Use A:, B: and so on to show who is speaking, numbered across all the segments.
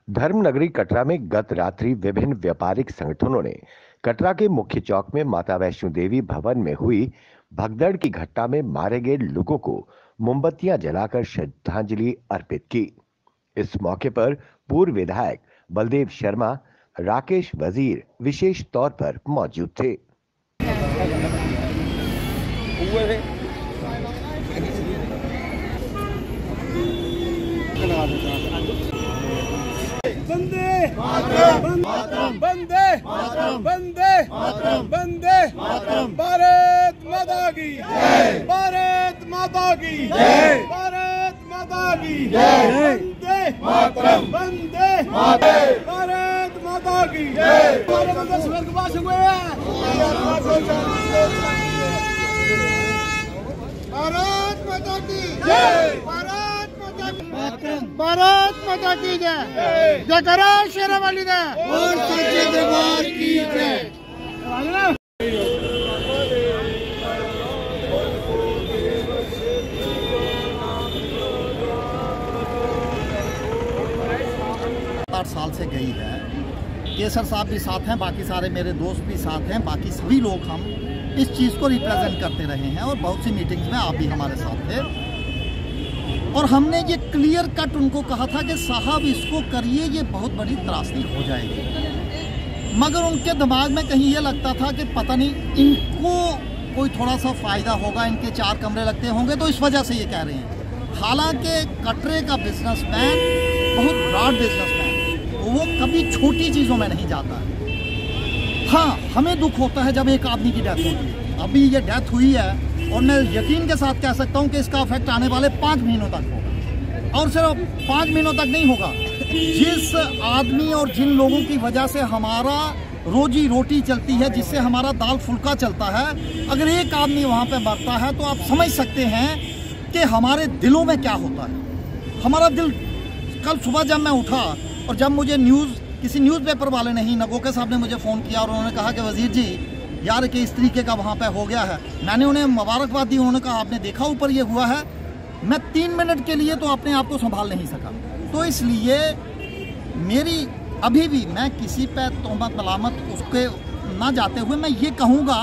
A: धर्मनगरी कटरा में गत रात्रि विभिन्न व्यापारिक संगठनों ने कटरा के मुख्य चौक में माता वैष्णो देवी भवन में हुई भगदड़ की घटना में मारे गए लोगों को मोमबत्तियां जलाकर श्रद्धांजलि अर्पित की। इस मौके पर पूर्व विधायक बलदेव शर्मा, राकेश वजीर विशेष तौर पर मौजूद थे।
B: वंदे मातरम, वंदे मातरम, वंदे मातरम, वंदे मातरम, भारत माता की जय, भारत माता की जय, भारत माता की जय, वंदे मातरम, वंदे मातरम, भारत माता की जय। हमारे बंदे स्वर्गवास हुए हैं। भारत माता की जय, भारत माता की जय, जयकारा शेरावाली दा और सच्चे दरबार की जय।
C: साल से गई है। केसर साहब भी साथ हैं, बाकी सारे मेरे दोस्त भी साथ हैं, बाकी सभी लोग हम इस चीज़ को रिप्रेजेंट करते रहे हैं और बहुत सी मीटिंग्स में आप भी हमारे साथ थे। और हमने ये क्लियर कट उनको कहा था कि साहब इसको करिए, ये बहुत बड़ी त्रासदी हो जाएगी। मगर उनके दिमाग में कहीं ये लगता था कि पता नहीं इनको कोई थोड़ा सा फ़ायदा होगा, इनके 4 कमरे लगते होंगे, तो इस वजह से ये कह रहे हैं। हालांकि कटरे का बिजनेसमैन बहुत ब्रॉड बिजनेसमैन, वो कभी छोटी चीज़ों में नहीं जाता है। हाँ, हमें दुख होता है जब एक आदमी की डेथ होती है। अभी ये डेथ हुई है और मैं यकीन के साथ कह सकता हूँ कि इसका इफेक्ट आने वाले 5 महीनों तक होगा। और सिर्फ 5 महीनों तक नहीं होगा, जिस आदमी और जिन लोगों की वजह से हमारा रोजी रोटी चलती है, जिससे हमारा दाल फुल्का चलता है, अगर एक आदमी वहाँ पे मरता है तो आप समझ सकते हैं कि हमारे दिलों में क्या होता है। हमारा दिल, कल सुबह जब मैं उठा और जब मुझे किसी न्यूज़पेपर वाले ने ही, नगोके साहब ने मुझे फ़ोन किया और उन्होंने कहा कि वजीर जी यार कि इस तरीके का वहाँ पे हो गया है। मैंने उन्हें मुबारकबाद दी। उन्होंने कहा आपने देखा ऊपर ये हुआ है। मैं 3 मिनट के लिए तो अपने आप को संभाल नहीं सका। तो इसलिए मेरी अभी भी, मैं किसी पे तोहमत मलामत उसके ना जाते हुए मैं ये कहूँगा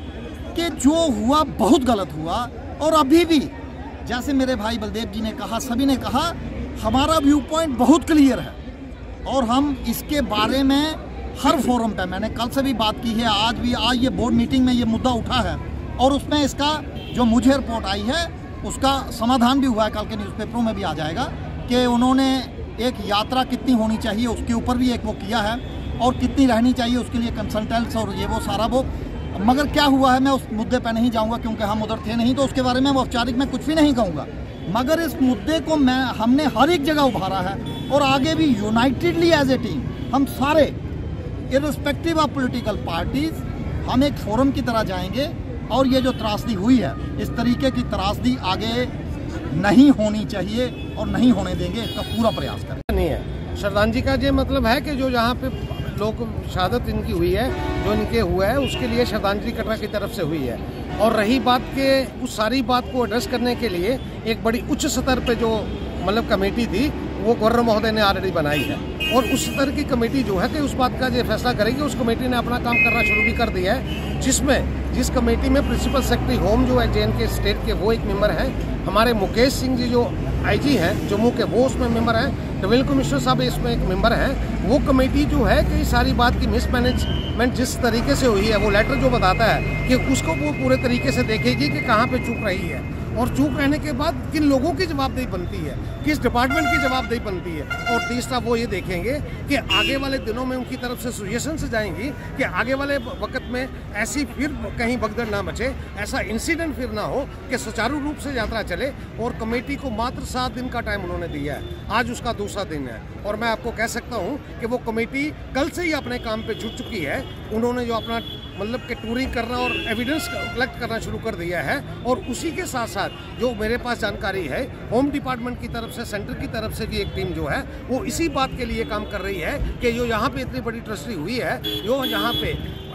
C: कि जो हुआ बहुत गलत हुआ। और अभी भी जैसे मेरे भाई बलदेव जी ने कहा, सभी ने कहा, हमारा व्यू पॉइंट बहुत क्लियर है और हम इसके बारे में हर फोरम पे, मैंने कल से भी बात की है, आज ये बोर्ड मीटिंग में ये मुद्दा उठा है और उसमें इसका जो मुझे रिपोर्ट आई है उसका समाधान भी हुआ है। कल के न्यूज़पेपरों में भी आ जाएगा कि उन्होंने एक यात्रा कितनी होनी चाहिए उसके ऊपर भी एक वो किया है और कितनी रहनी चाहिए उसके लिए कंसल्टेंट्स और ये वो सारा वो। मगर क्या हुआ है मैं उस मुद्दे पर नहीं जाऊँगा क्योंकि हम उधर थे नहीं, तो उसके बारे में औपचारिक मैं कुछ भी नहीं कहूँगा। मगर इस मुद्दे को हमने हर एक जगह उभारा है और आगे भी यूनाइटेडली एज ए टीम हम सारे इर्रिस्पेक्टिव ऑफ पॉलिटिकल पार्टीज हम एक फोरम की तरह जाएंगे और ये जो त्रासदी हुई है, इस तरीके की त्रासदी आगे नहीं होनी चाहिए और नहीं होने देंगे, इसका पूरा प्रयास करें।
B: नहीं है श्रद्धांजलि का ये मतलब है कि जो जहाँ पे लोग शहादत इनकी हुई है, जो इनके हुआ है, उसके लिए श्रद्धांजलि कटरा की तरफ से हुई है। और रही बात के उस सारी बात को एड्रेस करने के लिए एक बड़ी उच्च स्तर पे जो मतलब कमेटी थी वो गवर्नर महोदय ने ऑलरेडी बनाई है और उस स्तर की कमेटी जो है कि उस बात का जो फैसला करेगी। उस कमेटी ने अपना काम करना शुरू भी कर दिया है, जिस कमेटी में प्रिंसिपल सेक्रेटरी होम जो है JNK स्टेट के वो एक मेंबर है, हमारे मुकेश सिंह जी जो IG हैं जम्मू के वो उसमें मेंबर हैं, डिविजनल कमिश्नर साहब इसमें एक मेंबर हैं। वो कमेटी जो है कि सारी बात की मिसमैनेजमेंट जिस तरीके से हुई है, वो लेटर जो बताता है कि उसको वो पूरे तरीके से देखेगी कि कहाँ पे चूक रही है और चूक रहने के बाद किन लोगों की जवाबदेही बनती है, किस डिपार्टमेंट की जवाबदेही बनती है। और तीसरा वो ये देखेंगे कि आगे वाले दिनों में उनकी तरफ से सजेशन से जाएंगी कि आगे वाले वक्त में ऐसी फिर कहीं भगदड़ ना मचे, ऐसा इंसिडेंट फिर ना हो, कि सुचारू रूप से यात्रा चले। और कमेटी को मात्र 7 दिन का टाइम उन्होंने दिया है, आज उसका दूसरा दिन है और मैं आपको कह सकता हूँ कि वो कमेटी कल से ही अपने काम पे जुट चुकी है। उन्होंने जो अपना मतलब कि टूरिंग करना और एविडेंस कलेक्ट करना शुरू कर दिया है और उसी के साथ साथ जो मेरे पास जानकारी है, होम डिपार्टमेंट की तरफ से, सेंटर की तरफ से भी एक टीम जो है वो इसी बात के लिए काम कर रही है कि जो यहाँ पे इतनी बड़ी ट्रस्टी हुई है, जो यहाँ पे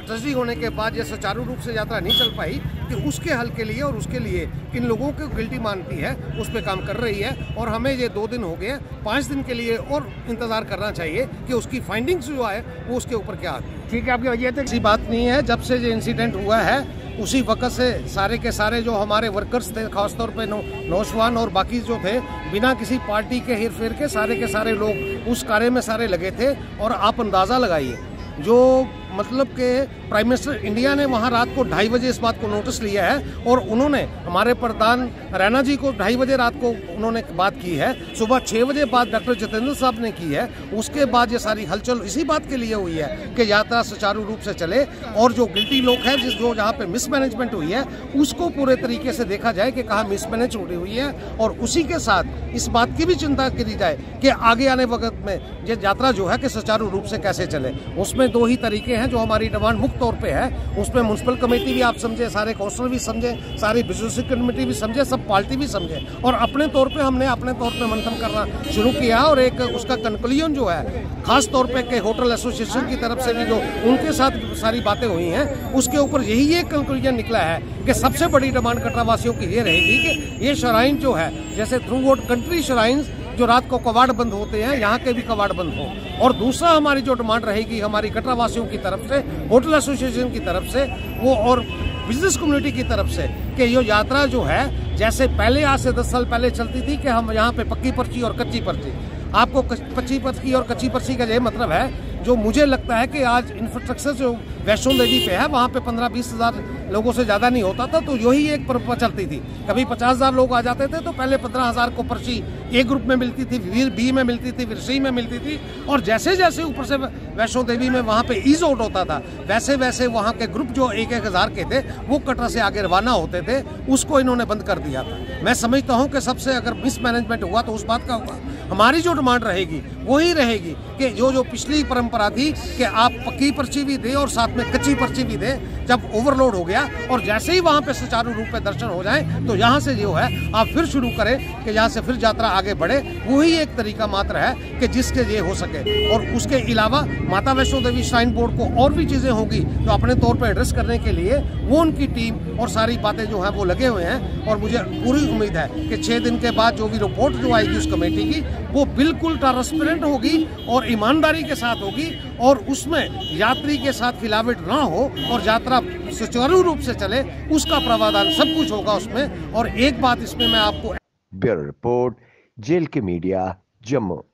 B: ट्रेजेडी होने के बाद ये सुचारू रूप से यात्रा नहीं चल पाई, कि उसके हल के लिए और उसके लिए किन लोगों को गिल्टी मानती है उस पर काम कर रही है। और हमें ये 2 दिन हो गए, 5 दिन के लिए और इंतज़ार करना चाहिए कि उसकी फाइंडिंग्स जो है वो उसके ऊपर क्या आती है।
D: ठीक है, आपकी वजह तो
B: ऐसी बात नहीं है। जब से ये इंसिडेंट हुआ है उसी वक्त से सारे के सारे जो हमारे वर्कर्स थे, खासतौर पे नौजवान और बाकी जो थे, बिना किसी पार्टी के हेर फेर के सारे लोग उस कार्य में सारे लगे थे। और आप अंदाज़ा लगाइए, जो मतलब कि प्राइम मिनिस्टर इंडिया ने वहाँ रात को 2:30 बजे इस बात को नोटिस लिया है और उन्होंने हमारे प्रधान रैना जी को 2:30 बजे रात को उन्होंने बात की है, सुबह 6 बजे बाद डॉक्टर जितेंद्र साहब ने की है। उसके बाद ये सारी हलचल इसी बात के लिए हुई है कि यात्रा सुचारू रूप से चले और जो गिल्टी लोग हैं जो जहाँ पे मिसमैनेजमेंट हुई है उसको पूरे तरीके से देखा जाए कि कहाँ मिसमैनेज हुई है। और उसी के साथ इस बात की भी चिंता करी जाए कि आगे आने वक्त में ये यात्रा जो है कि सुचारू रूप से कैसे चले। उसमें 2 ही तरीके हैं जो हमारी डिमांड मुक्त तौर पे है। उसमें म्युनिसिपल कमेटी भी आप समझे, सारे काउंसिलर भी समझे, सारी बिजनेस कमेटी भी समझे, सब पार्टी भी समझे। और अपने तौर पे हमने अपने तौर पे मंथन करना शुरू किया और एक उसका कंक्लूजन जो है खास तौर पे के होटल एसोसिएशन की तरफ से भी जो उनके साथ सारी बातें हुई हैं उसके ऊपर यही एक कंक्लूजन निकला है कि सबसे बड़ी डिमांड कटरा वासियों की ये रहेगी कि ये श्राइन जो है, जैसे थ्रू आउट कंट्री श्राइन्स जो रात को कवाड़ बंद होते हैं, यहाँ के भी कवाड़ बंद हो। और दूसरा हमारी जो डिमांड रहेगी हमारी कटरा वासियों की तरफ से, होटल एसोसिएशन की तरफ से वो और बिजनेस कम्युनिटी की तरफ से, कि ये यात्रा जो है जैसे पहले आज से 10 साल पहले चलती थी कि हम यहाँ पे पक्की पर्ची और कच्ची पर्ची, आपको पक्की पर्ची और कच्ची पर्ची का ये मतलब है, जो मुझे लगता है कि आज इंफ्रास्ट्रक्चर जो वैष्णो देवी पे है वहाँ पे 15-20 हज़ार लोगों से ज़्यादा नहीं होता था, तो यही एक परंपरा चलती थी। कभी 50,000 लोग आ जाते थे तो पहले 15,000 को पर्ची ए ग्रुप में मिलती थी, फिर बी में मिलती थी, फिर सी में मिलती थी। और जैसे जैसे ऊपर से वैष्णो देवी में वहाँ पे ईज आउट होता था वैसे वैसे वहाँ के ग्रुप जो 1-1 हज़ार के थे वो कटरा से आगे रवाना होते थे, उसको इन्होंने बंद कर दिया था। मैं समझता हूँ कि सबसे अगर मिसमैनेजमेंट हुआ तो उस बात का होगा। हमारी जो डिमांड रहेगी वही रहेगी कि जो पिछली परंपरा थी कि आप पक्की पर्ची भी दें और साथ में कच्ची पर्ची भी दें, जब ओवरलोड हो गया और जैसे ही वहाँ पे सुचारू रूप में दर्शन हो जाए तो यहाँ से जो है आप फिर शुरू करें कि यहाँ से फिर यात्रा आगे बढ़े। वही एक तरीका मात्र है कि जिसके ये हो सके। और उसके अलावा माता वैष्णो देवी श्राइन बोर्ड को और भी चीज़ें होंगी जो अपने तौर पर एड्रेस करने के लिए वो उनकी टीम और सारी बातें जो हैं वो लगे हुए हैं। और मुझे पूरी उम्मीद है कि 6 दिन के बाद जो भी रिपोर्ट जो आएगी उस कमेटी की वो बिल्कुल ट्रांसपेरेंट होगी और ईमानदारी के साथ होगी और उसमें यात्री के साथ खिलावट ना हो और यात्रा सुचारू रूप से चले, उसका प्रावधान सब कुछ होगा उसमें। और एक बात इसमें मैं आपको
A: ब्यूरो रिपोर्ट, जेल के मीडिया, जम्मू।